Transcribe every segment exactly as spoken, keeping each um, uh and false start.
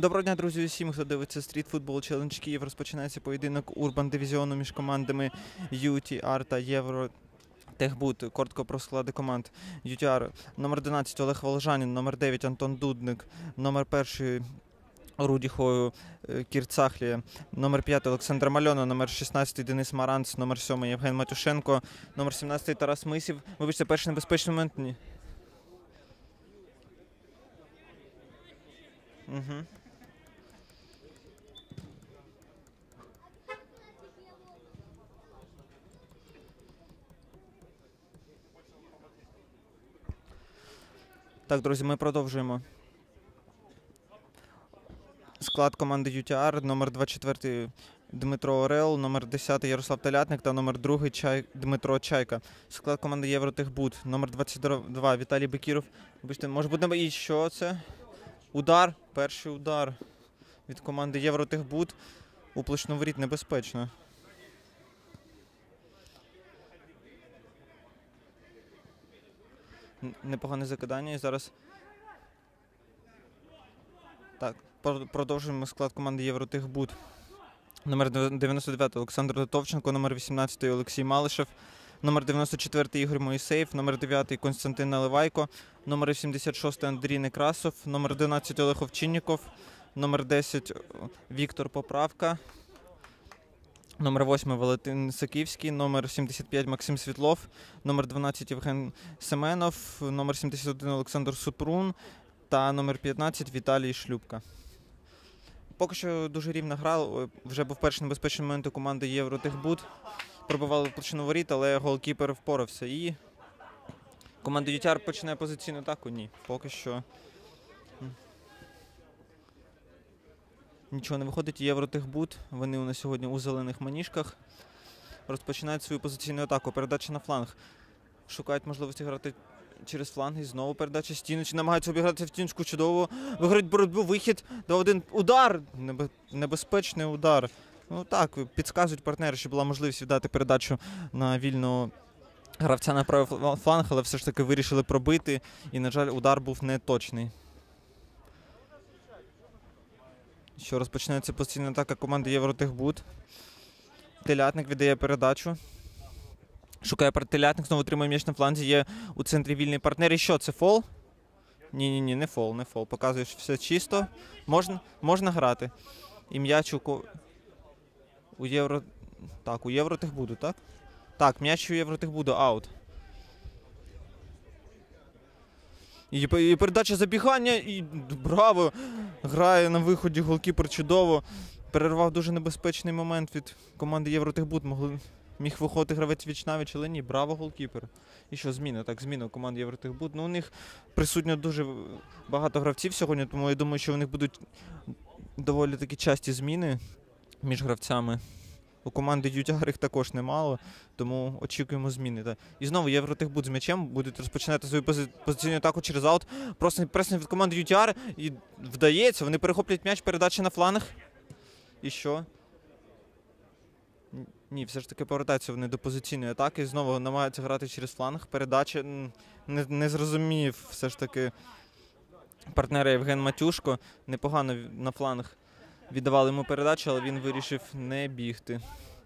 Доброго дня, друзі, усім, хто дивиться Street Football Challenge Київ. Розпочинається поєдинок Урбан дивізіону між командами ю ті ар та Євротехбуд. Коротко про склади команд. ю ті ар номер одинадцять Олег Волжанін, номер дев'ять Антон Дудник, номер перший Руді Хою Кірцахлі, номер п'ятий Олександр Мальона, номер шістнадцятий Денис Маранц, номер сьомий Євген Матюшенко, номер сімнадцятий Тарас Мисів. Вибачте, перший небезпечний момент? Ні. Угу. Так, друзі, ми продовжуємо. Склад команди ю ті ар, номер двадцять четвертий Дмитро Орел, номер десятий Ярослав Телятник та номер другий Чай... Дмитро Чайка. Склад команди Євротехбуд, номер двадцять два Віталій Бекіров. Вибачте, може бути, і що це? Удар, перший удар від команди Євротехбуд у площину воріт, небезпечно. Непогане закидання і зараз... Так, продовжуємо склад команди Євротехбуд. Номер дев'яносто дев'ятий Олександр Литовченко, номер вісімнадцятий Олексій Малишев, номер дев'яносто четвертий Ігор Моїсеєв, номер дев'ятий Константин Наливайко, номер вісімдесят шостий Андрій Некрасов, номер одинадцять Олег Овчинніков, номер десять Віктор Поправка, номер восьмий Валентин Саківський, номер сімдесят п'ять Максим Світлов, номер дванадцять Євген Семенов, номер сімдесят один Олександр Супрун та номер п'ятнадцять Віталій Шлюбка. Поки що дуже рівна гра, вже був перший небезпечний момент у команди Євротехбуд. Пробивали площину воріт, але голкіпер впорався. І команда ю ті ар починає позиційну атаку? Ні, поки що нічого не виходить. Євротехбуд, вони у нас сьогодні у зелених маніжках, розпочинають свою позиційну атаку. Передача на фланг. Шукають можливості грати через фланги, знову передача стіночки, намагаються обіграти в стіночку чудово, виграють боротьбу, вихід, до один удар, небезпечний удар. Ну так, підказують партнери, що була можливість віддати передачу на вільного гравця на правий фланг, але все ж таки вирішили пробити і, на жаль, удар був неточний. Що розпочинається постійна атака команди Євротехбуд. Телятник віддає передачу. Шукає Телятник, знову отримує м'яч на фланзі, є у центрі вільний партнер. І що, це фол? Ні-ні-ні, не фол, не фол. Показує, що все чисто. Можна, можна грати. І м'яч у... у Євро... Так, у Євротехбуду, так? Так, м'яч у Євротехбуду, аут. І, і передача забігання, і браво! Грає на виході голкіпер чудово. Перервав дуже небезпечний момент від команди Євротехбуд. Могли... Міг виходити гравець віч-навіч, але ні, браво голкіпер. І що, зміна? Так, зміна у команди Євротехбуд. Ну, у них присутньо дуже багато гравців сьогодні, тому я думаю, що у них будуть доволі такі часті зміни між гравцями. У команди ю ті ар їх також немало, тому очікуємо зміни. І знову Євротехбуд з м'ячем будуть розпочинати свою пози... позиційну атаку через аут. Просто пресинг від команди ю ті ар і вдається, вони перехоплюють м'яч, передача на фланг. І що? Ні, все ж таки повертаються вони до позиційної атаки. Знову намагаються грати через фланг. Передача не, не зрозумів все ж таки партнера Євген Матюшко. Непогано на фланг віддавали йому передачу, але він вирішив не бігти.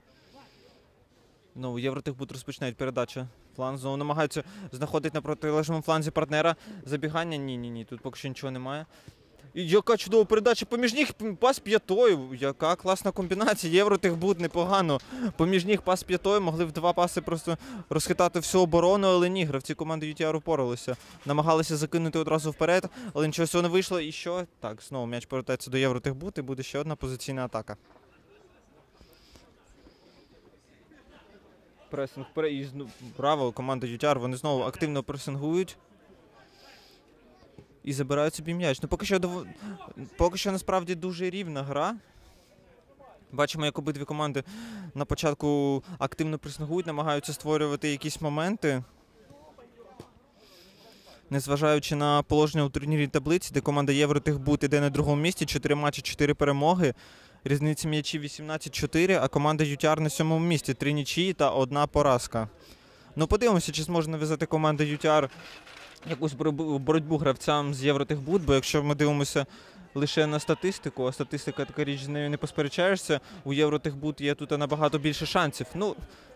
Знову Євротехбуд розпочинають передачу. Фланг знову намагаються знаходити на протилежному фланзі партнера. Забігання? Ні-ні-ні, тут поки що нічого немає. І яка чудова передача, поміж них пас п'ятою, яка класна комбінація, Євротехбуд непогано. Поміж них пас п'ятою, могли в два паси просто розхитати всю оборону, але ні, гравці команди ю ті ар упоралися. Намагалися закинути одразу вперед, але нічого цього не вийшло. І що? Так, знову м'яч повертається до Євротехбуд і буде ще одна позиційна атака. Пресинг, браво, команда ю ті ар, вони знову активно пресингують. І забирають собі м'яч. Ну, поки що, дов... поки що насправді дуже рівна гра. Бачимо, як обидві команди на початку активно пресингують, намагаються створювати якісь моменти. Незважаючи на положення у турнірній таблиці, де команда Євротехбуд іде на другому місці, чотири матчі, чотири перемоги. Різниця м'ячів вісімнадцять чотири, а команда ю ті ар на сьомому місці, три нічиї та одна поразка. Ну, подивимося, чи зможе нав'язати команда ю ті ар якусь боротьбу гравцям з Євротехбуд, бо якщо ми дивимося лише на статистику, а статистика така річ, з нею не посперечаєшся. У Євротехбуд є тут набагато більше шансів. Ну,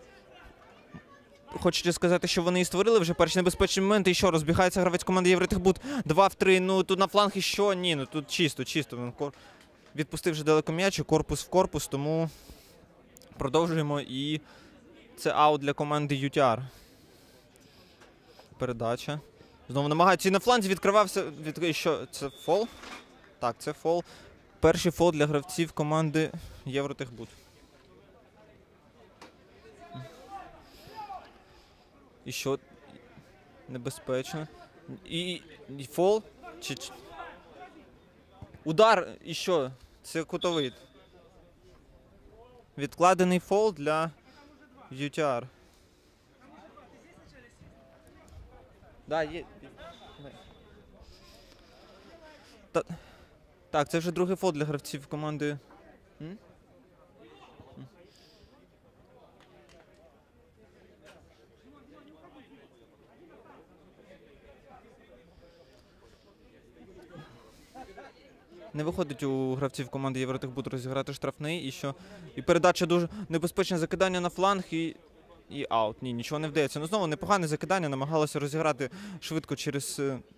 хочете сказати, що вони і створили вже перші небезпечні моменти, і що, розбігається гравець команди Євротехбуд два в три, ну тут на фланг і що? Ні, ну тут чисто, чисто. Відпустив вже далеко м'яч, корпус в корпус, тому продовжуємо, і це аут для команди ю ті ар. Передача. Знову намагається, і на фланзі відкривався, від... що, це фол? Так, це фол. Перший фол для гравців команди Євротехбуд. І що? Небезпечно. І, і фол? Чи... Удар, і що? Це кутовий. Відкладений фол для ю ті ар. Да, є. Та... Так, це вже другий фол для гравців команди. М? Не виходить у гравців команди Євротехбуд розіграти штрафний, і що? І передача дуже небезпечне закидання на фланг, і, і аут. Ні, нічого не вдається. Ну знову непогане закидання, намагалося розіграти швидко через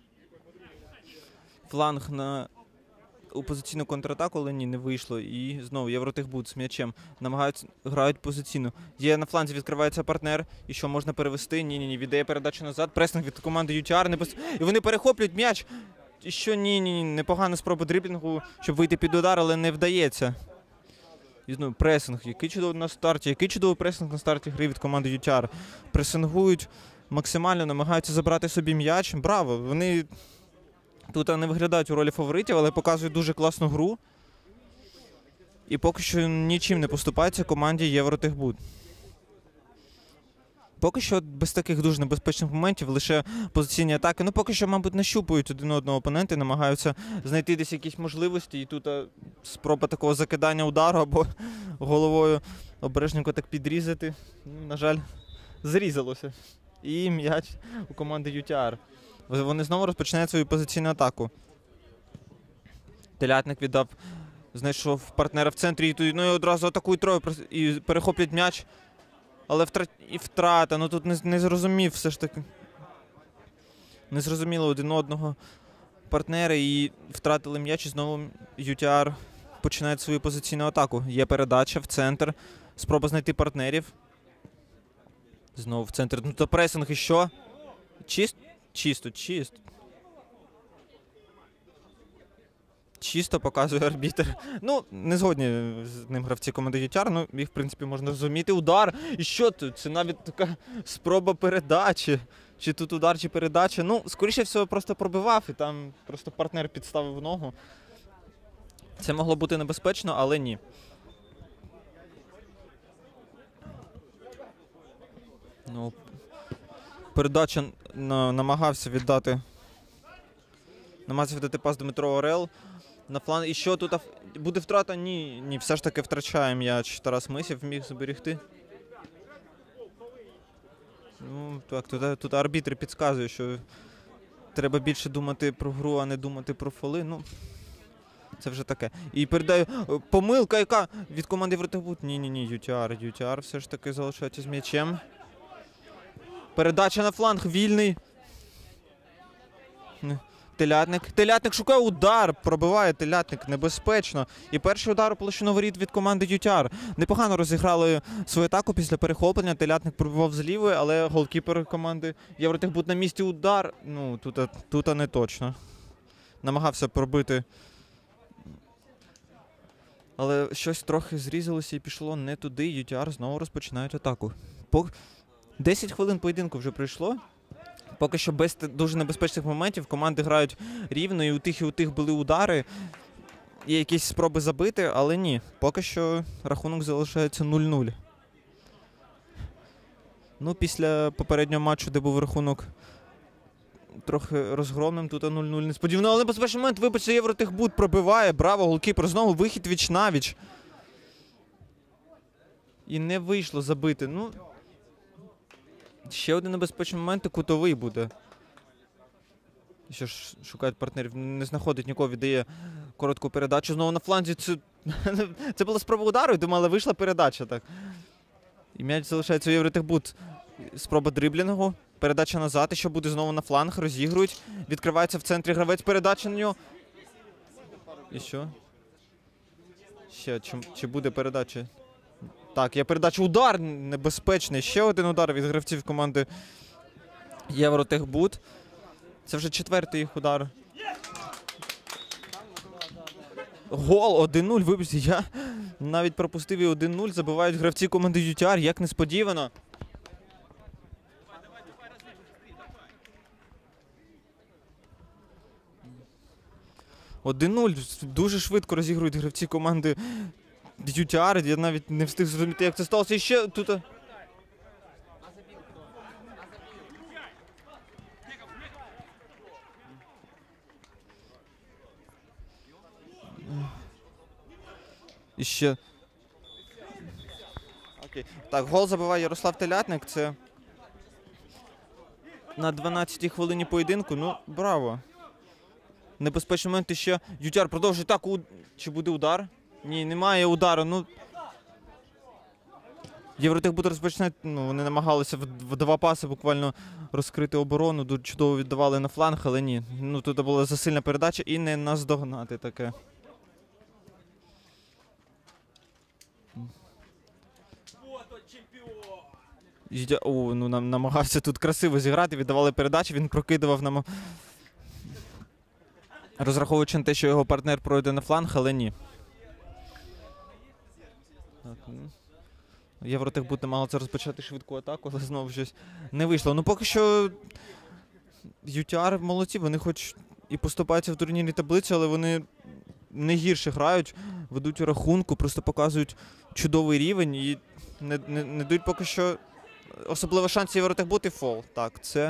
фланг на опозиційну контратаку, але ні, не вийшло. І знову Євротехбуд з м'ячем намагаються, грають позиційно. Є на фланзі, відкривається партнер, і що можна перевести? Ні-ні-ні, віддає передачу назад, пресинг від команди ю ті ар, небез... і вони перехоплюють м'яч. І що ні-ні, непогана спроба дріблінгу, щоб вийти під удар, але не вдається. І знову пресинг, який чудовий на старті, який чудовий пресинг на старті гри від команди ю ті ар. Пресингують максимально, намагаються забрати собі м'яч. Браво, вони тут не виглядають у ролі фаворитів, але показують дуже класну гру. І поки що нічим не поступається команді Євротехбуд. Поки що без таких дуже небезпечних моментів, лише позиційні атаки. Ну, поки що, мабуть, нащупують один одного опоненти, намагаються знайти десь якісь можливості. І тут а, спроба такого закидання удару або головою обережненько так підрізати. Ну, на жаль, зрізалося. І м'яч у команди ю ті ар. Вони знову розпочинають свою позиційну атаку. Телятник віддав, знайшов партнера в центрі, і, ну, і одразу атакують троє, і перехоплять м'яч. Але втра... і втрата, ну тут не, не зрозумів все ж таки. Не зрозуміло один одного партнера і втратили м'яч, і знову ю ті ар починає свою позиційну атаку. Є передача в центр, спроба знайти партнерів. Знову в центр, ну то пресинг і що? Чисто, чисто, чисто. Чисто показує арбітр. Ну, не згодні з ним гравці команди ю ті ар, ну їх, в принципі, можна розуміти. Удар. І що тут? Це навіть така спроба передачі. Чи тут удар, чи передача. Ну, скоріше всього, просто пробивав, і там просто партнер підставив ногу. Це могло бути небезпечно, але ні. Ну, передача намагався віддати. Намагався віддати пас Дмитро Орел. На фланг. І що тут? Буде втрата? Ні, ні, все ж таки втрачає м'яч. Тарас Мисів міг зберегти. Ну, так, тут, тут арбітр підказує, що треба більше думати про гру, а не думати про фоли. Ну, це вже таке. І передаю. Помилка, яка від команди Євротехбуд. Ні-ні-ні, ю ті ар. ю ті ар все ж таки залишається з м'ячем. Передача на фланг, вільний. Телятник. Телятник шукає удар, пробиває Телятник небезпечно. І перший удар у площину воріт від команди ю ті ар. Непогано розіграли свою атаку після перехоплення. Телятник пробивав з лівої, але голкіпер команди Євротехбуд на місці удар. Ну, тут, тут не точно. Намагався пробити. Але щось трохи зрізалося і пішло не туди. ю ті ар знову розпочинають атаку. По... десять хвилин поєдинку вже пройшло. Поки що без дуже небезпечних моментів команди грають рівно, і у тих, і у тих були удари. Є якісь спроби забити, але ні. Поки що рахунок залишається нуль нуль. Ну, після попереднього матчу, де був рахунок трохи розгромним, тут нуль нуль несподівано. Але небезпечний момент, вибачте, Євротехбуд пробиває. Браво, голкіпер. Знову вихід віч-навіч. І не вийшло забити. Ну... Ще один небезпечний момент, і кутовий буде. Що ж, шукають партнерів, не знаходить нікого, віддає коротку передачу. Знову на фланзі. Це, це була спроба удару, я думаю, але вийшла передача. Так. І м'яч залишається у Євротехбуд. Спроба дриблінгу. Передача назад. І що буде знову на фланг. Розігрують. Відкривається в центрі гравець. Передача на нього. І що? Ще, чи, чи буде передача? Так, є передача. Удар небезпечний. Ще один удар від гравців команди Євротехбуд. Це вже четвертий їх удар. Гол один нуль. Вибачте, я навіть пропустив і один нуль. Забивають гравці команди ю ті ар. Як несподівано. один нуль. Дуже швидко розігрують гравці команди ю ті ар. Я навіть не встиг зрозуміти, як це сталося. І ще тут... І ще... Окей. Так, гол забиває Ярослав Телятник. Це на дванадцятій хвилині поєдинку. Ну, браво. Небезпечний момент і ще. ю ті ар продовжує. Так, у... чи буде удар? Ні, немає удару. Ну... Євротехбуд розпочне, ну, вони намагалися в два паси буквально розкрити оборону. Дуже чудово віддавали на фланг, але ні. Ну, тут була засильна передача і не наздогнати таке. О, ну, нам намагався тут красиво зіграти, віддавали передачі, він прокидував нам, розраховуючи на те, що його партнер пройде на фланг, але ні. Так, ну. Євротехбуд намагався розпочати швидку атаку, але знову щось не вийшло. Ну поки що ю ті ар молодці, вони хоч і поступаються в турнірній таблиці, але вони не гірше грають, ведуть у рахунку, просто показують чудовий рівень і не, не, не дають поки що особливо шансів Євротехбуд і фол. Так, це...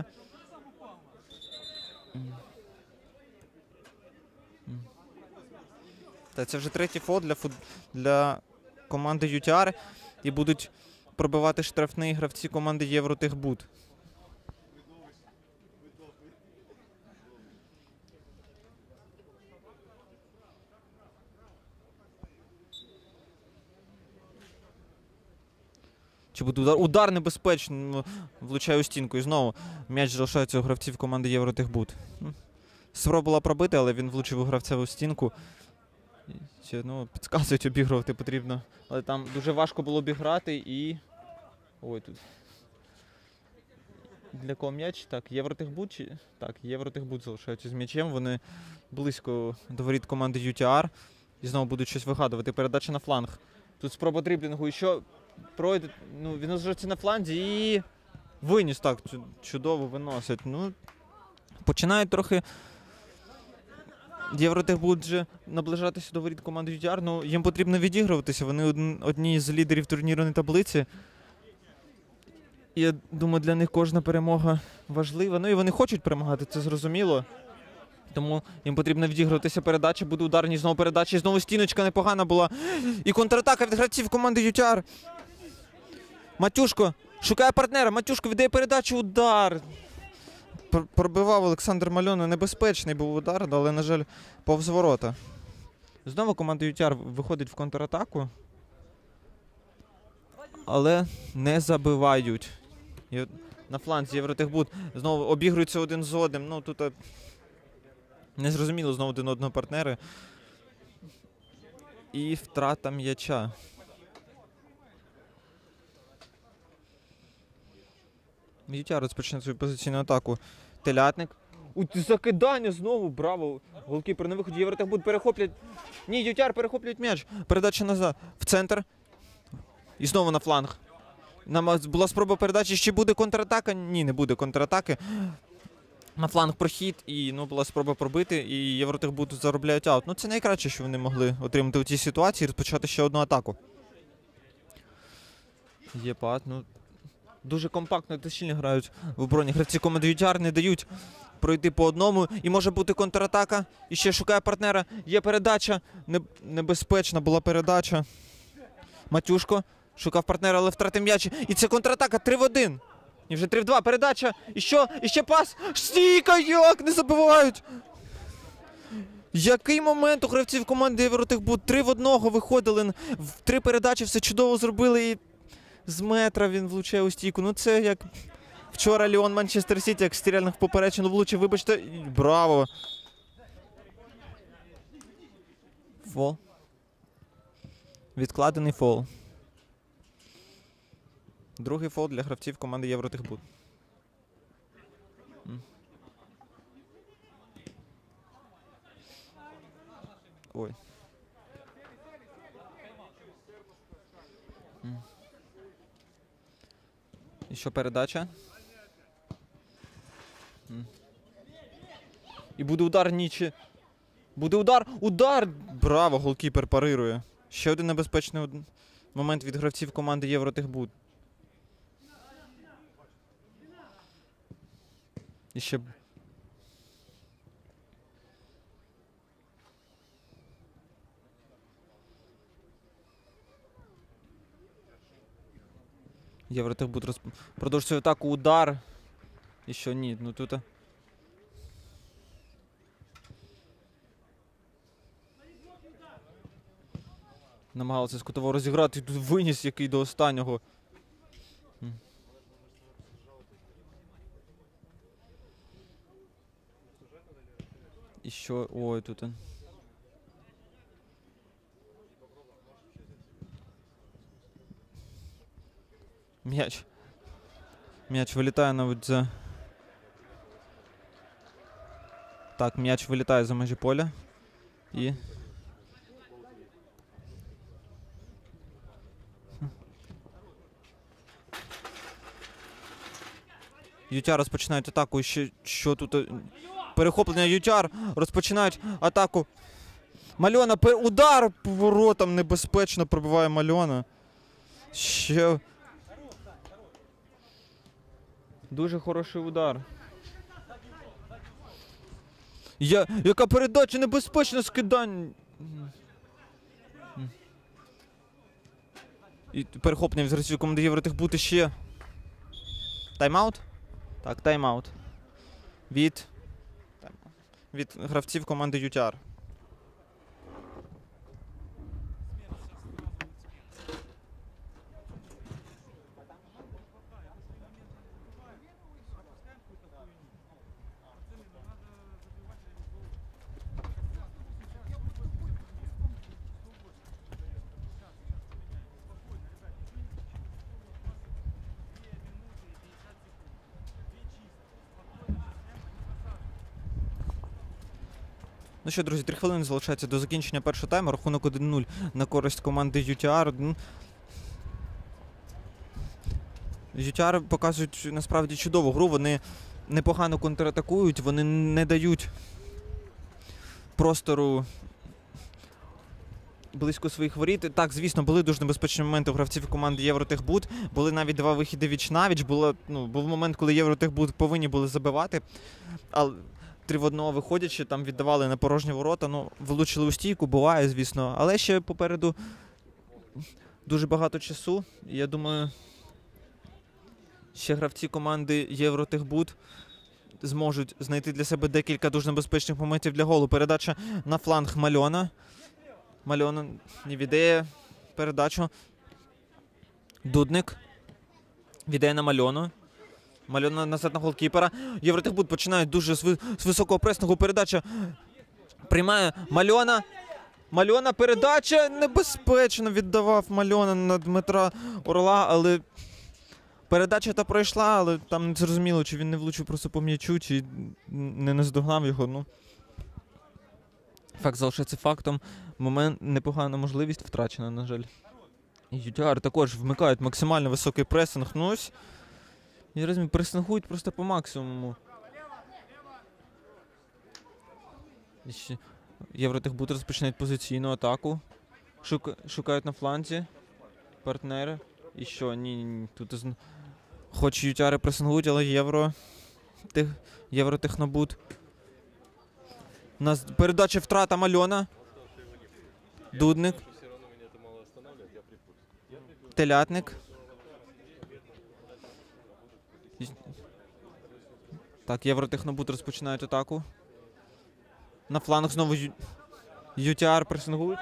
Так, це вже третій фол для, фут... для команди ю ті ар. І будуть пробивати штрафний гравці команди Євротехбуд. Чи буде удар? Удар небезпечно. Влучає у стінку. І знову м'яч залишається у гравців команди Євротехбуд. Спроба була пробити, але він влучив у гравця у стінку. Ще, ну, підказують, обігрувати потрібно. Але там дуже важко було обіграти і... Ой, тут... Для кого м'яч? Так, Євротехбуд чи... Так, Євротехбуд залишаються з м'ячем. Вони близько до воріт команди ю ті ар. І знову будуть щось вигадувати. Передача на фланг. Тут спроба дриблінгу. І що пройде? Ну, він залишається на фланзі і... Виніс, так, чудово виносить. Ну, починають трохи... Євротехбуд вже наближатися до воріт команди ю ті ар, ну їм потрібно відігруватися, вони одні з лідерів турнірної таблиці. І я думаю, для них кожна перемога важлива. Ну і вони хочуть перемагати, це зрозуміло. Тому їм потрібно відігруватися передача, буде ударні знову передачі, знову стіночка непогана була. І контратака від гравців команди ю ті ар. Матюшко шукає партнера, Матюшко віддає передачу, удар. Пробивав Олександр Мальона, небезпечний був удар, але, на жаль, повз ворота. Знову команда ю ті ар виходить в контратаку, але не забивають. І на фланзі Євротехбуд знову обігруються один з одним. Ну, тут незрозуміло знову один одного партнери. І втрата м'яча. ю ті ар розпочне свою позиційну атаку. Телятник. У, закидання знову, браво. Голкіпер на виході, Євротехбуд перехоплять. Ні, ю ті ар перехоплюють м'яч. Передача назад. В центр. І знову на фланг. Нам була спроба передачі. Ще буде контратака? Ні, не буде контратаки. На фланг прохід. І ну, була спроба пробити. І Євротехбуд заробляють аут. Ну це найкраще, що вони могли отримати у цій ситуації. Розпочати ще одну атаку. Є пад, ну... Дуже компактно та щільно грають в обороні. Гравці команди ю ті ар не дають пройти по одному. І може бути контратака. І ще шукає партнера. Є передача. Небезпечна була передача. Матюшко шукав партнера, але втратив м'яч. І це контратака три в один. І вже три в два. Передача. І що? І ще пас. Стійка, як не забивають. Який момент у гравців команди Євротехбуд? Три в одного виходили, в три передачі все чудово зробили і з метра він влучає у стійку. Ну це як вчора Ліон Манчестер Сіті, як стрільних попереджень влучив, вибачте, браво. Фол. Відкладений фол. Другий фол для гравців команди Євротехбуд. Ой. І що передача? І буде удар нічі. Буде удар! Удар! Браво! Голкіпер парирує. Ще один небезпечний момент від гравців команди Євротехбуд. І ще... Євротехбуд розп... продовжує свою атаку, удар. І що, ні, ну тут... Намагалися з кутового розіграти, тут виніс який до останнього. І що, ой, тут... М'яч. М'яч вилітає навіть за... Так, м'яч вилітає за межі поля. І... Ютяр розпочинають атаку. Ще що тут? Перехоплення Ютяр. Розпочинають атаку. Мальона, удар поворотом небезпечно пробиває Мальона. Ще... Дуже хороший удар. Я... Яка передача, небезпечне скидання. І перехоплення від гравців команди Євротехбуд ще. Тайм-аут? Так, тайм-аут. Від... Від гравців команди Ютяр. Ну що, друзі, три хвилини залишається до закінчення першого тайму. Рахунок один нуль на користь команди Ютяр. Ютяр показують насправді чудову гру. Вони непогано контратакують, вони не дають простору близько своїх воріт. Так, звісно, були дуже небезпечні моменти у гравців команди Євротехбуд. Були навіть два вихіди віч-навіч. Було, ну, був момент, коли Євротехбуд повинні були забивати. Але три в одного виходячи, там віддавали на порожні ворота. Ну, влучили у стійку, буває, звісно. Але ще попереду дуже багато часу. Я думаю, ще гравці команди Євротехбуд зможуть знайти для себе декілька дуже небезпечних моментів для голу. Передача на фланг Мальона. Мальона не віддає передачу. Дудник віддає на Мальону. Мальона назад на голкіпера. Євротехбуд починає дуже з, ви... з високого пресингу. Передача приймає Мальона. Мальона, передача небезпечно віддавав Мальона на Дмитра Орла, але передача та пройшла, але там не зрозуміло, чи він не влучив просто по м'ячу, чи не наздогнав його. Ну, факт залишається фактом. Момент, непогана можливість втрачена, на жаль. Ютяр також вмикають максимально високий пресинг. Ну ось, я розумію, пресингують просто по максимуму. Євротехбуд розпочинають позиційну атаку. Шука... Шукають на фланзі партнери. І що? Ні, ні, ні. Тут з... Хоч Ютяри пресингують, але Євро... Тех... Євротехнобуд. У нас передача втрата Мальона. Дудник. Телятник. Так, Євротехнобуд розпочинають атаку. На фланг знову Ю... ЮТР пресингують.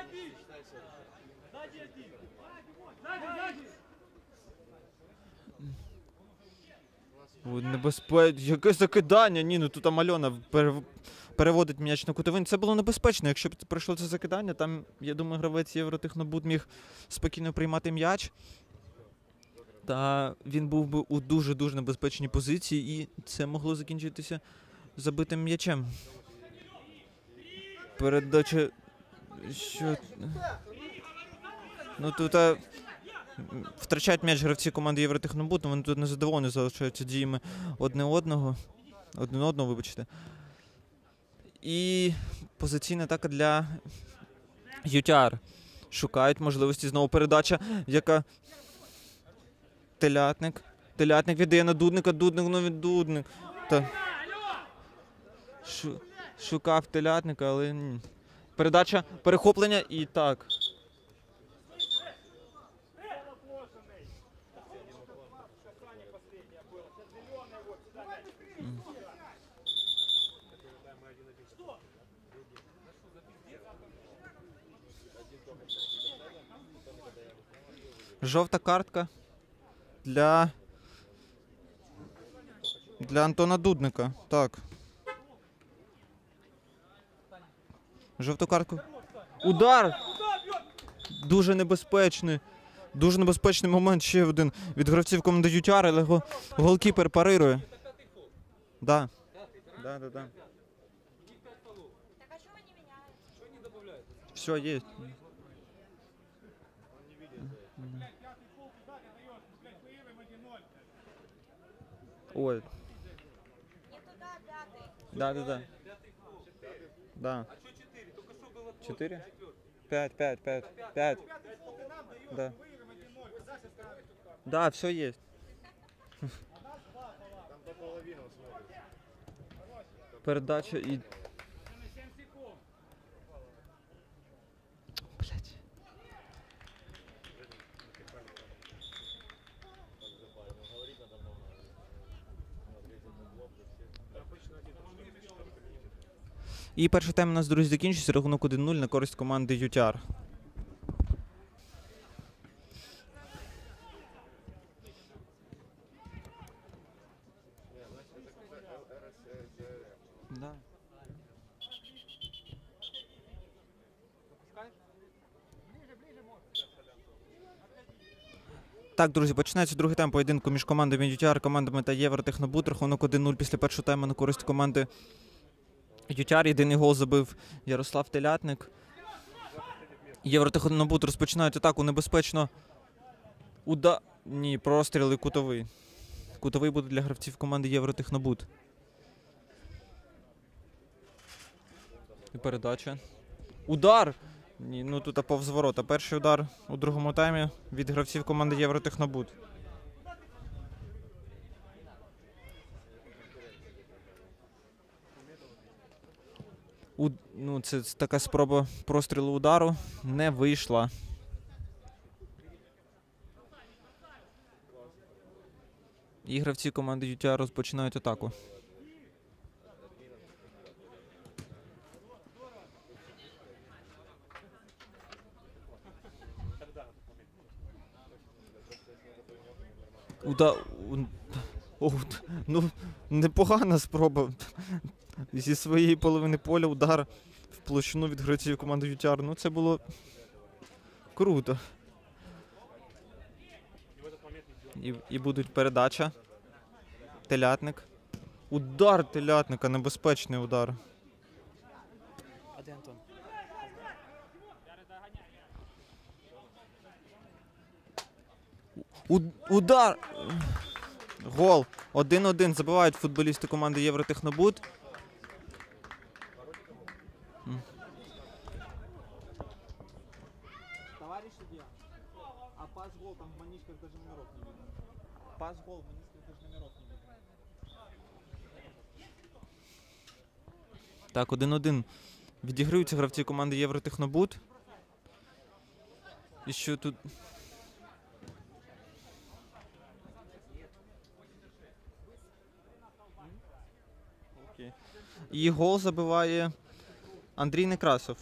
Небезпечно. Яке закидання? Ні, ну тут там Альона пере... переводить м'яч на кутовий. Це було небезпечно. Якщо б пройшло це закидання, там, я думаю, гравець Євротехнобуд міг спокійно приймати м'яч. Та він був би у дуже-дуже небезпечній позиції, і це могло закінчитися забитим м'ячем. Передача... Що... Ну тут а... втрачають м'яч гравці команди Євротехнобуд, але вони тут незадоволені залишаються діями одне одного. Один одного, вибачте. І позиційна атака для ЮТР. Шукають можливості знову передача, яка... Телятник. Телятник віддає на Дудника, Дудник, ну від Дудник. Та... Шу... Шукав Телятника, але ні. Передача, перехоплення і так. Жовта картка для для Антона Дудника. Так. Жовту картку. Удар! Дуже небезпечний. Дуже небезпечний момент. Ще один від гравців команди ЮТР, але го... голкіпер парирує. Да. Да, да, да. Все, є. Ой. Да, да, да. Да. Четыре? Пять, пять, пять, пять. Да. Да, все есть. Передача и... Блять. І перший тайм у нас, друзі, закінчується. Рахунок один нуль на користь команди ЮТР. Да. Так, друзі, починається другий тайм поєдинку між командами ЮТР, командами та Євротехнобуд. Рахунок один нуль після першого тайму на користь команди ЮТР. Єдиний гол забив Ярослав Телятник. Євротехнобуд розпочинають атаку небезпечно. Уда... Ні, простріли кутовий. Кутовий буде для гравців команди Євротехнобуд. І передача. Удар! Ні, ну тут повз ворота. Перший удар у другому таймі від гравців команди Євротехнобуд. У... Ну, це така спроба прострілу удару. Не вийшла. І гравці команди ЮТР розпочинають атаку. Уда... О, ну, непогана спроба. Зі своєї половини поля удар в площину від гравців команди ЮТР. Ну, це було круто. І, і будуть передача. Телятник. Удар Телятника, небезпечний удар. А де Антон? У, удар! Гол. один один забивають футболісти команди Євротехнобуд. Товарищ судья, а пас-гол там в манишках даже номеров не видно. Пас-гол в манишках даже номеров не видно. Так, один один. Відіграються гравці команди Євротехнобуд. І що тут... І гол забиває Андрій Некрасов.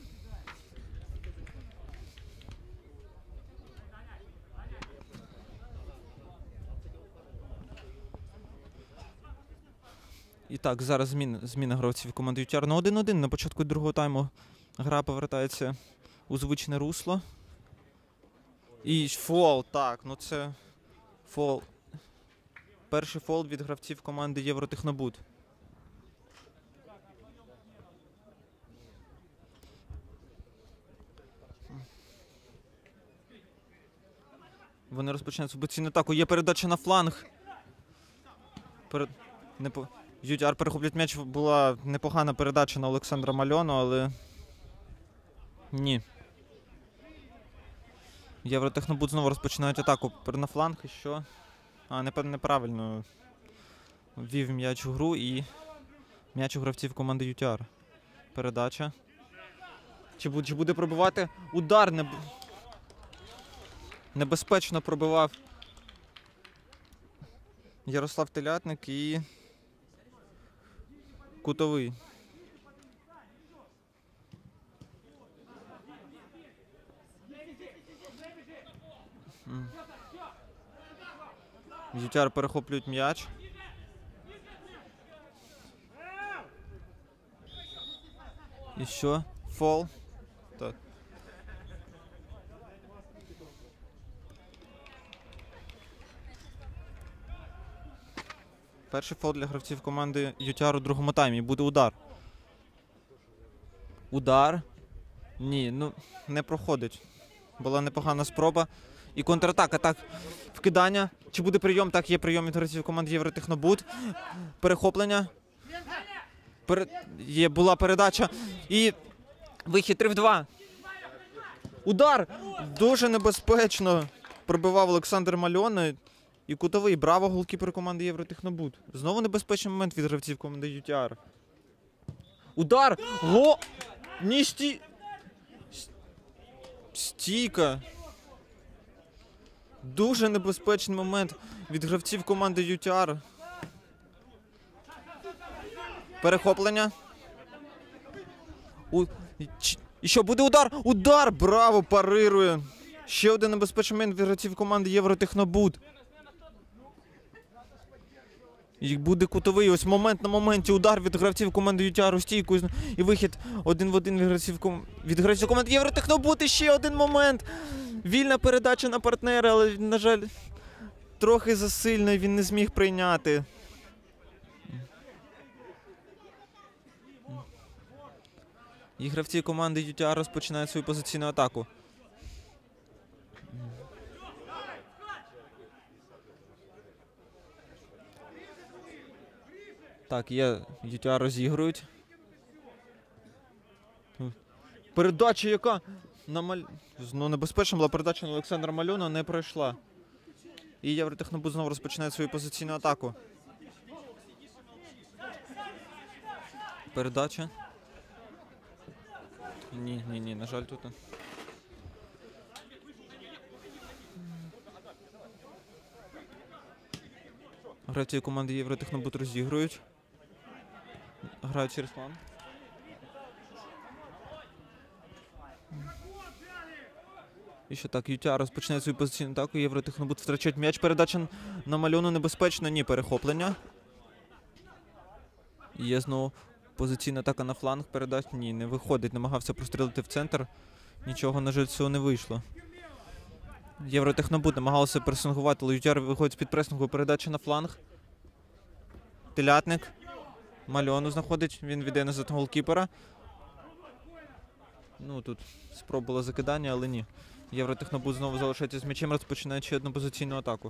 І так, зараз зміна, зміна гравців команди ю ті ар на один-один. На початку другого тайму гра повертається у звичне русло. І фол, так, ну це фол. Перший фол від гравців команди Євротехнобуд. Вони розпочинають субоційну атаку. Є передача на фланг. Перед... Не по... ю ті ар перехоплюють м'яч. Була непогана передача на Олександра Мальону, але... Ні. Євротехнобуд знову розпочинають атаку. На фланг і що? А, неправильно ввів м'яч у гру і м'яч у гравців команди ю ті ар. Передача. Чи буде, чи буде пробивати? Удар не... Небезпечно пробивав Ярослав Телятник і кутовий. ю ті ар перехоплюють м'яч. І що? Фол. Так. Перший фол для гравців команди ю ті ар у другому таймі. Буде удар. Удар. Ні, ну не проходить. Була непогана спроба. І контратака. Так, вкидання. Чи буде прийом? Так, є прийом від гравців команди Євротехнобуд. Перехоплення. Пер... Є, була передача. І вихід три в два. Удар! Дуже небезпечно пробивав Олександр Мальон. І кутовий. Браво, голкіпер команди Євротехнобуд. Знову небезпечний момент від гравців команди ю ті ар. Удар! Го! Ні, сті... Стійка. Дуже небезпечний момент від гравців команди ю ті ар. Перехоплення. У... І що, буде удар? Удар! Браво, парирує. Ще один небезпечний момент від гравців команди Євротехнобуд. І буде кутовий. Ось момент на моменті. Удар від гравців команди ю ті ар у стійку. І вихід один в один від гравців, ком... від гравців команди Євротехнобуд. І ще один момент. Вільна передача на партнера, але, на жаль, трохи засильно і він не зміг прийняти. І гравці команди ю ті ар розпочинають свою позиційну атаку. Так, є, ю ті ар розігрують. Передача яка? На Маль... Ну, небезпечна була передача на Олександра Мальона, не пройшла. І Євротехнобуд знову розпочинає свою позиційну атаку. Передача. Ні, ні, ні, на жаль, тут. Гравці команди Євротехнобуд розігрують. Грають через план. І що так, ю ті ар розпочинає свою позиційну атаку, Євротехнобуд втрачає м'яч, передача на Мальону небезпечно, ні, перехоплення. І є знову позиційна атака на фланг, передач, ні, не виходить, намагався прострілити в центр, нічого, на жаль, цього не вийшло. Євротехнобуд намагався пресингувати, але ю ті ар виходить з-під пресингу, передача на фланг. Телятник. Мальону знаходить, він віддає назад голкіпера. Ну, тут спробувала закидання, але ні. Євротехнобуд знову залишається з м'ячем, розпочинає ще одну позиційну атаку.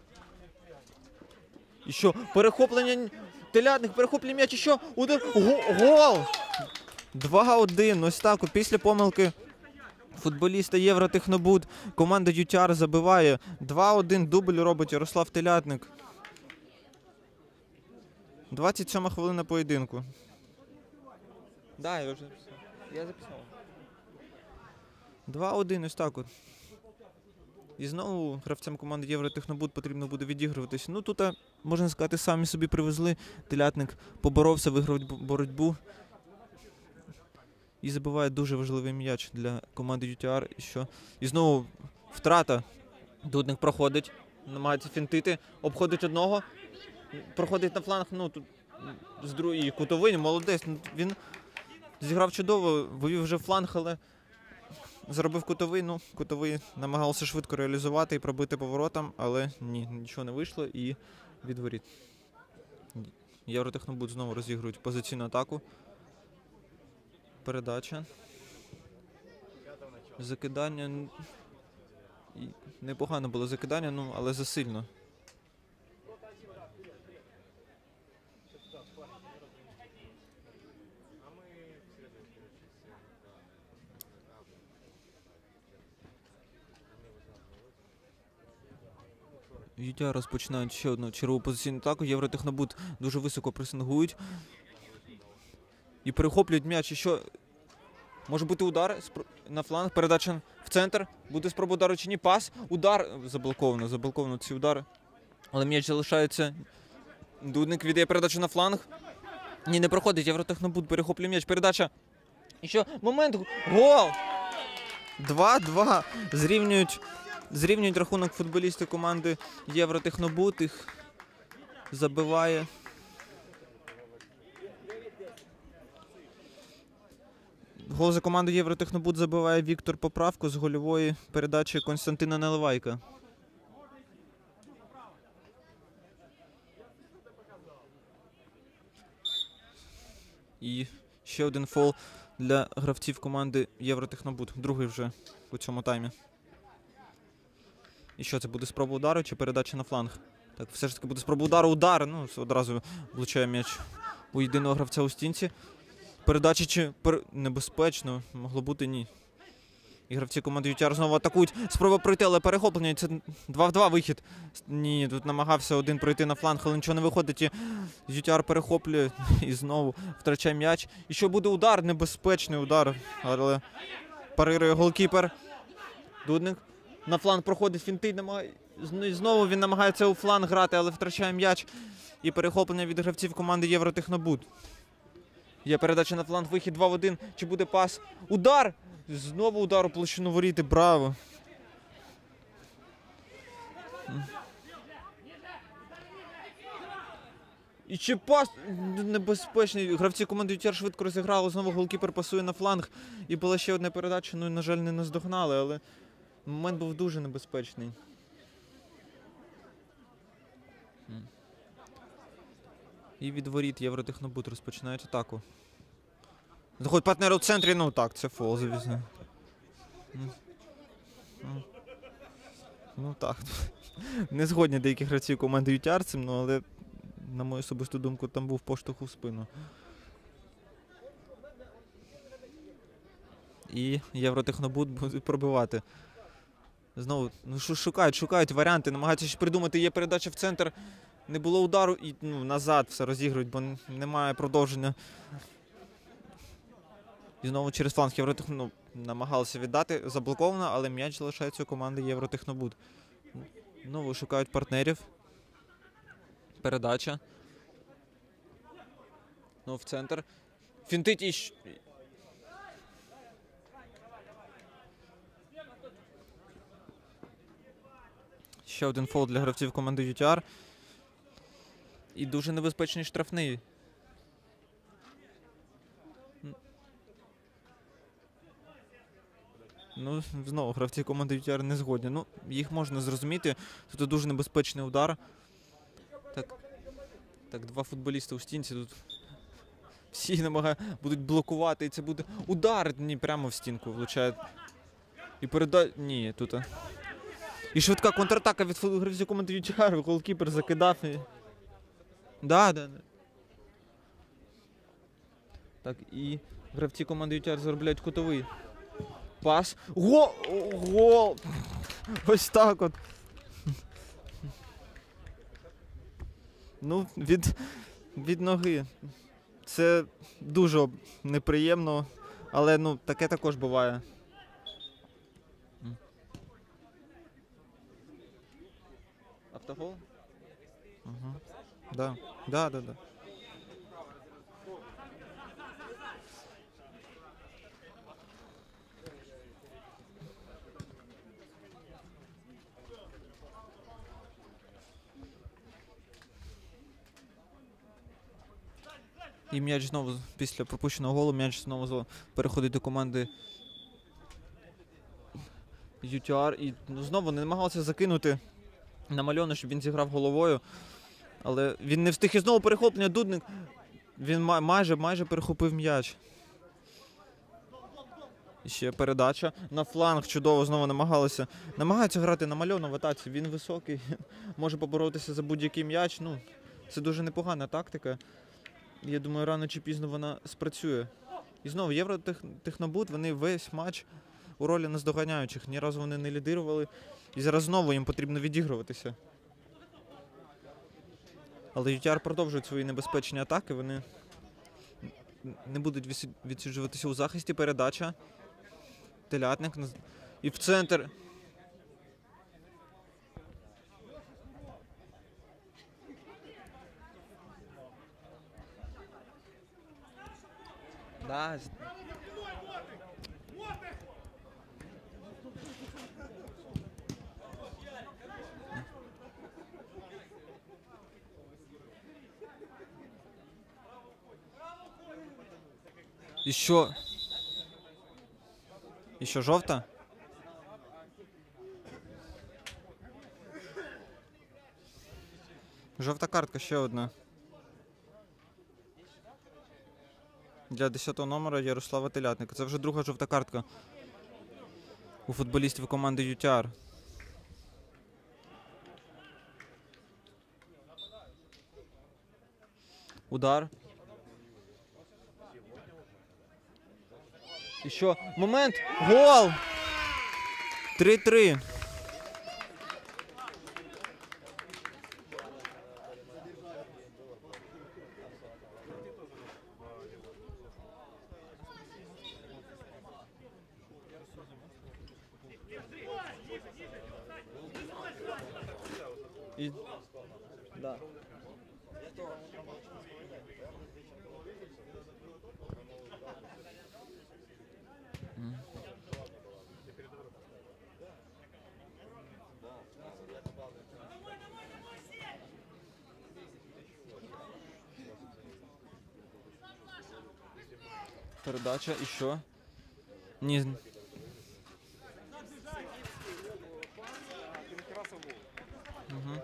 І що? Перехоплення... Телятник перехоплює м'яч, і що? Удар... Гол! два один. Ось так, після помилки футболіста Євротехнобуд команда ю ті ар забиває. два один дубль робить Ярослав Телятник. двадцять сьома хвилина поєдинку. Да, я вже записав. Я записав. два один, ось так от. І знову гравцям команди Євротехнобуд потрібно буде відігруватися. Ну тут, можна сказати, самі собі привезли. Телятник поборовся, виграв боротьбу. І забиває дуже важливий м'яч для команди ю ті ар. І, що... і знову втрата. Дудник проходить, намагається фінтити, обходить одного, проходить на фланг, ну тут з другої кутовий, молодець. Ну, він зіграв чудово, вивів вже фланг, але зробив кутовий. Ну, кутовий намагався швидко реалізувати і пробити поворотом, але ні, нічого не вийшло і від воріт. Євротехнобуд знову розігрують позиційну атаку. Передача. Закидання. І непогано було закидання, ну, але засильно. ю ті ар розпочинають ще одну чергову позиційну атаку. Євротехнобуд дуже високо пресингують. І перехоплюють м'яч. І що? Може бути удар на фланг, передача в центр. Буде спроба удару чи ні? Пас. Удар. Заблоковано, заблоковано ці удари. Але м'яч залишається. Дудник віддає передачу на фланг. Ні, не проходить. Євротехнобуд перехоплює м'яч. Передача. І що? Момент. Гол! два-два. Зрівнюють, зрівнюють рахунок футболісти команди Євротехнобуд. Їх забиває. Гол за команду Євротехнобуд забиває Віктор Поправко з гольової передачі Константина Наливайка. І ще один фол для гравців команди Євротехнобуд. Другий вже у цьому таймі. І що, це буде спроба удару чи передача на фланг? Так, все ж таки буде спроба удару. Удар! Ну, одразу влучає м'яч у єдиного гравця у стінці. Передача чи пер... небезпечно, могло бути ні. І гравці команди ю ті ар знову атакують. Спроба пройти, але перехоплення. Це два в два вихід. Ні, тут намагався один пройти на фланг, але нічого не виходить. І ю ті ар перехоплює і знову втрачає м'яч. І що буде удар? Небезпечний удар. Але парирує голкіпер. Дудник на фланг проходить, фінтить, намагає... знову він намагається у фланг грати, але втрачає м'яч. І перехоплення від гравців команди Євротехнобуд. Є передача на фланг, вихід два в один. Чи буде пас? Удар! Знову удар у площину воріти. Браво! І чи пас небезпечний. Гравці команди ю ті ар швидко розіграли. Знову голкіпер пасує на фланг. І була ще одна передача. Ну, на жаль, не наздогнали, але момент був дуже небезпечний. І від воріт Євротехнобуд розпочинають атаку. Заходить партнер у центрі, ну так, це фол, звісно. Ну так. Не згодні деякі гравці команди ю ті ар цим, ну, але, на мою особисту думку, там був поштовх у спину. І Євротехнобуд буде пробивати. Знову, ну, шукають, шукають варіанти, намагаються щось придумати. Є передача в центр. Не було удару і, ну, назад все розігрують, бо немає продовження. І знову через фланг Євротехнобуд, ну, намагалися віддати, заблоковано, але м'яч залишається у команди Євротехнобуд. Знову шукають партнерів. Передача. Ну, в центр. Фінтить і... Ще один фол для гравців команди ю ті ар. І дуже небезпечний штрафний. Ну, знову, гравці команди ю ті ар не згодні. Ну, їх можна зрозуміти. Тут дуже небезпечний удар. Так, так, два футболісти у стінці. Тут всі намагають, будуть блокувати. І це буде удар. Ні, прямо в стінку влучає. І переда... Ні, тут... І швидка контратака від гравців команди ю ті ар. Голкіпер закидав. І... Да, да, да. Так, і гравці команди ю ті ар заробляють кутовий. Пас. Гол! Гол! Ось так от. Ну, від, від ноги. Це дуже неприємно, але, ну, таке також буває. Автогол? Ага. Да. Да, да, да. І м'яч знову після пропущеного голу, м'яч знову переходить до команди ю ті ар. І ну, знову не намагалися закинути на Мальону, щоб він зіграв головою. Але він не встиг, і знову перехоплення. Дудник, він май, майже, майже перехопив м'яч. І ще передача на фланг, чудово знову намагалися. Намагаються грати на Мальону в атаці, він високий, може поборотися за будь-який м'яч. Ну, це дуже непогана тактика. Я думаю, рано чи пізно вона спрацює. І знову Євротехнобуд, вони весь матч у ролі наздоганяючих. Ні разу вони не лідирували. І зараз знову їм потрібно відігруватися. Але ю ті ар продовжують свої небезпечні атаки. Вони не будуть відсиджуватися у захисті. Передача. Телятник. І в центр. Да. І що? І що, жовта? Жовта картка, ще одна. Для десятого номера Ярослава Телятника. Це вже друга жовта картка у футболістів команди ю ті ар. Удар. І що? Момент! Гол! три-три. І... Да. Передача, і що? Ні. Угу.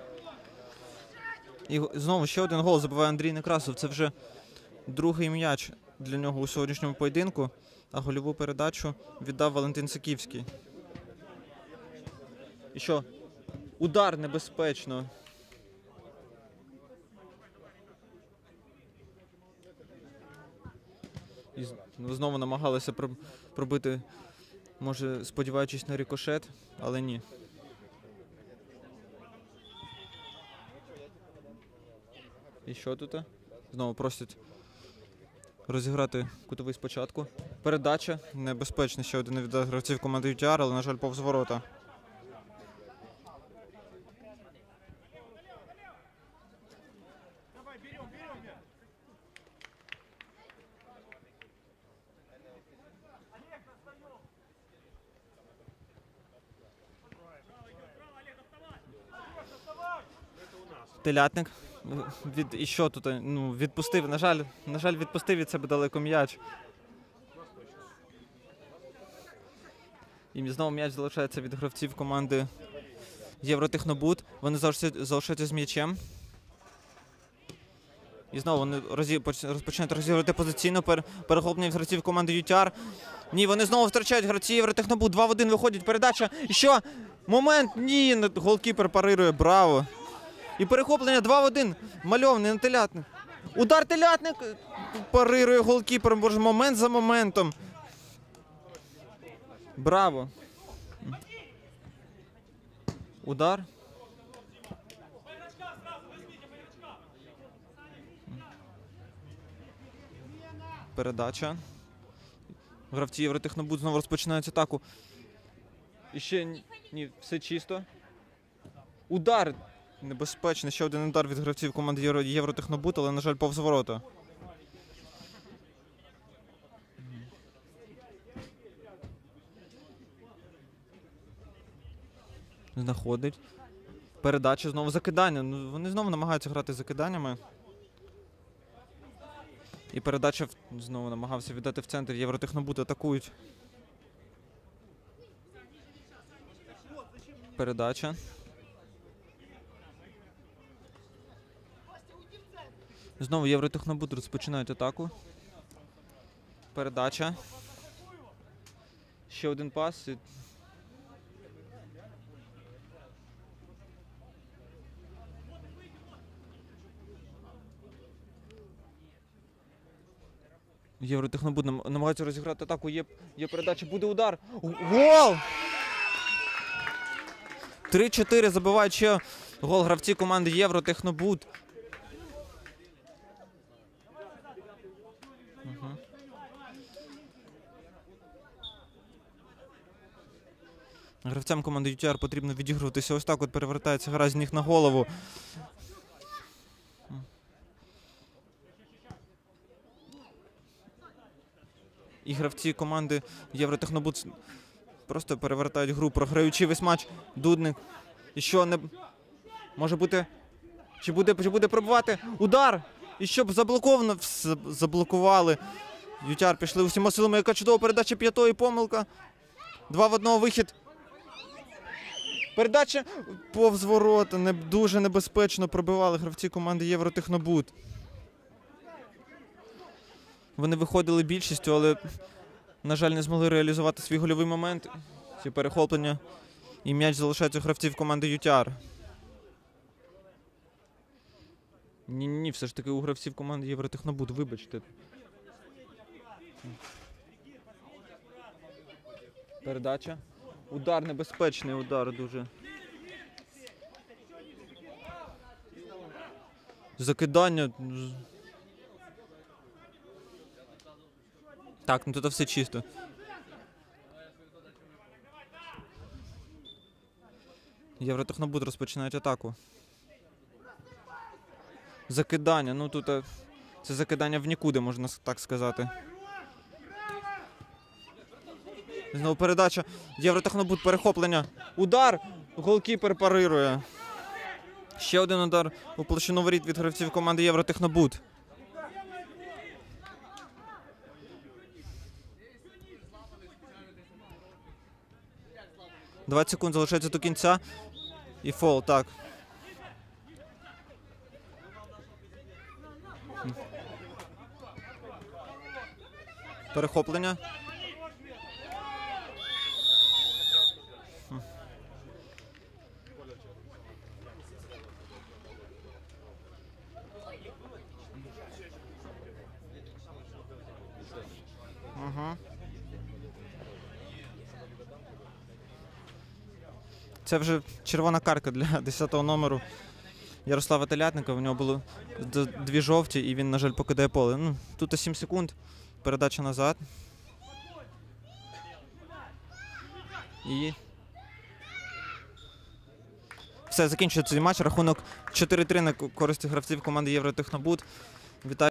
І знову ще один гол забиває Андрій Некрасов. Це вже другий м'яч для нього у сьогоднішньому поєдинку, а гольову передачу віддав Валентин Сиківський. І що? Удар небезпечно. І знову намагалися пробити, може, сподіваючись на рикошет, але ні. І що тут? Знову просять розіграти кутовий спочатку. Передача. Небезпечна, ще один від гравців команди ю ті ар, але, на жаль, повз ворота. Телятник. Від, і що тут? Ну, відпустив, на жаль, на жаль, відпустив від себе далеко м'яч. І знову м'яч залишається від гравців команди Євротехнобуд. Вони залишаються з м'ячем. І знову вони розпочинають розігрувати позиційно перехоплення від гравців команди ю ті ар. Ні, вони знову втрачають гравці Євротехнобуд. два в один виходить передача. І що? Момент! Ні, голкіпер парирує. Браво! І перехоплення два в один. Мальовний на Телятник. Удар Телятник. Парирує голкіпер. Боже, момент за моментом. Браво. Удар. Передача. Гравці Євротехнобуд знову розпочинають атаку. І ще ні, все чисто. Удар. Небезпечно. Ще один удар від гравців команди Євротехнобуд, але, на жаль, повз ворота. Знаходить. Передача, знову закидання. Ну, вони знову намагаються грати закиданнями. І передача в- знову намагався віддати в центр. Євротехнобуд атакують. Передача. Знову Євротехнобуд розпочинають атаку. Передача. Ще один пас. І... Євротехнобуд нам- намагається розіграти атаку. Є, є передача, буде удар. Гол! три-чотири забивають ще гол гравці команди Євротехнобуд. Угу. Гравцям команди ю ті ар потрібно відігруватися ось так, от перевертається гра з ніг на голову. І гравці команди Євротехнобуд просто перевертають гру, програючи весь матч. Дудник. І що не... Може бути... Чи буде, чи буде пробувати? Удар! І щоб заблоковано... Все заблокували. ю ті ар пішли усіма силами. Яка чудова передача п'ятої, помилка. Два в одного вихід. Передача повз ворота. Не, дуже небезпечно пробивали гравці команди Євротехнобуд. Вони виходили більшістю, але, на жаль, не змогли реалізувати свій гольовий момент. Ці перехоплення. І м'яч залишається у гравців команди ю ті ар. Ні-ні, все ж таки у гравців команди Євротехнобуд, вибачте. Передача. Удар, небезпечний удар дуже. Закидання. Так, ну тут все чисто. Євротехнобуд розпочинають атаку. Закидання, ну тут е, це закидання в нікуди, можна с- так сказати. Знову передача. Євротехнобуд, перехоплення. Удар! Голкіпер парирує. Ще один удар у площину воріт від гравців команди Євротехнобуд. двадцять секунд залишається до кінця. І фол, так. Перехоплення. Угу. Це вже червона картка для десятого номеру Ярослава Телятника. У нього було д- дві жовті, і він, на жаль, покидає поле. Ну, тут сім секунд. Передача назад. І... Все, закінчується цей матч. Рахунок чотири три на користь гравців команди Євротехнобуд. Вітаю.